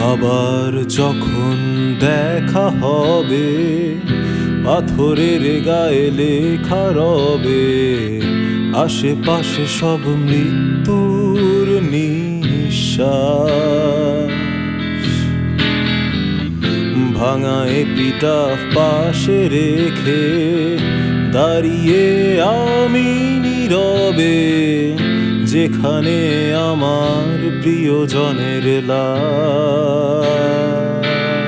আবার যখন দেখা হবে পাথরের গায়ে লেখা রবে আশেপাশে সব মৃত্যুর নিঃশ্বাস। ভাঙা এপিটাফ পাশে রেখে দাঁড়িয়ে আমি নীরবে যেখানে আমার প্রিয়জনের লাশ।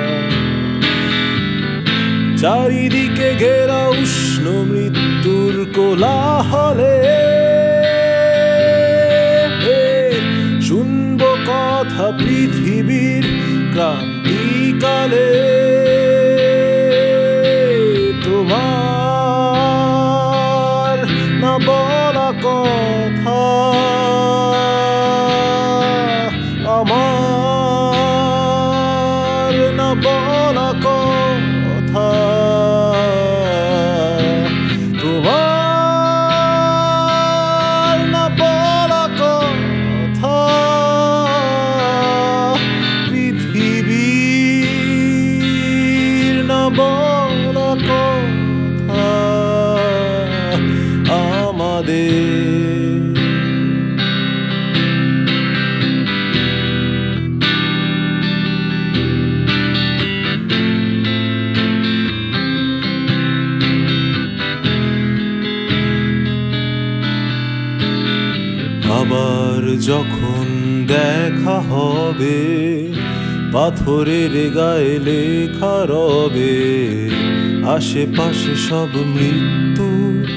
চারিদিকে ঘেরা উষ্ণ মৃত্যুর কোলাহলে শুনবো কথা পৃথিবীর ক্রান্তিকালে। তোমার না বলা কথা আমার না বলা কথা, তোমার না বলা কথা পৃথিবীর না বলা কথা আমাদের। আবার যখন দেখা হবে পাথরের গায়ে লেখা রবে আশেপাশে সব মৃত্যু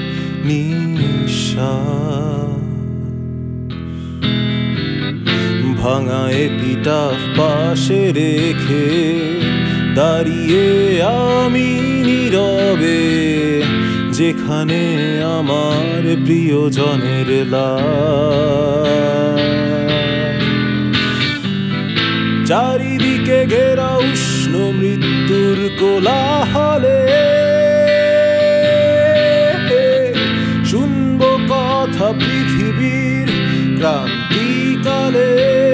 নিঃশ্বাস। ভাঙা এপিটাফ পাশে রেখে দাঁড়িয়ে আমি নীরবে যেখানে আমার প্রিয়জনের লাশ। চারিদিকে ঘেরা উষ্ণ মৃত্যুর কোলাহলে শুনবো কথা পৃথিবীর ক্রান্তিকালে।